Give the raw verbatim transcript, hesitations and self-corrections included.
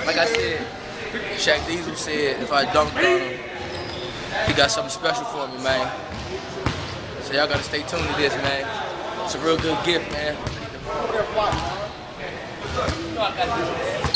like I said, Shaq Diesel said if I dunked on him, he got something special for me, man. So y'all gotta stay tuned to this, man. It's a real good gift, man.